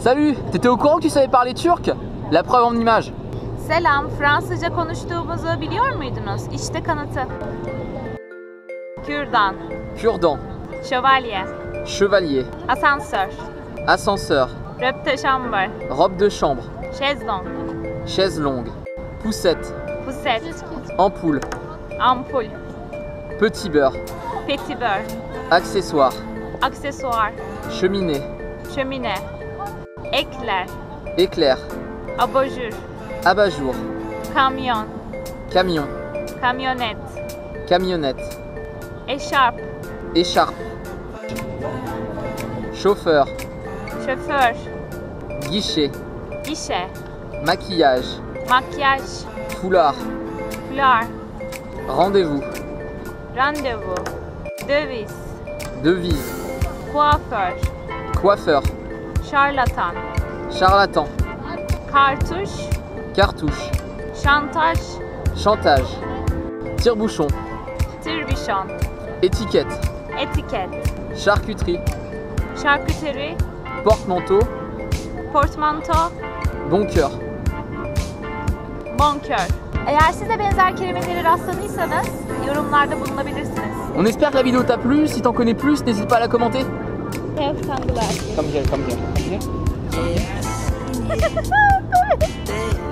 Salut, t'étais au courant que tu savais parler turc? La preuve en image. Selam, Fransızca konuştuğumuzu biliyor muydunuz? İşte kanıtı. Kürdan, Cure-dent, şövalye, chevalier, asansör, ascenseur, robe de chambre, robe de chambre, şezlong, chaise longue, poussette, puset, ampoule, ampul, petit beurre, petit beurre, accessoire, aksesuar, cheminée, şömine, ekler, éclair, abajur, abat-jour, kamyon, camion, kamyonet, camionnette, eşarp, écharpe, chauffeur, şoför, guichet, gişe, maquillage, makyaj, foulard, fular, rendez-vous, randevu, döviz, devise, kuaför, coiffeur, şarlatan, charlatan, kartuş, cartouche, şantaj, chantage, tire-bouchon, tirbişon, étiquette, etiket, charcuterie, şarküteri, porte-manteau, portmanto, bon cœur. bonkör. Eğer siz de benzer kelimeleri rastladıysanız yorumlarda bulunabilirsiniz. On espère que la vidéo t'a plu. Si t'en connais plus, n'hésite pas à la commenter. Rectangular. Come here, come here, come here.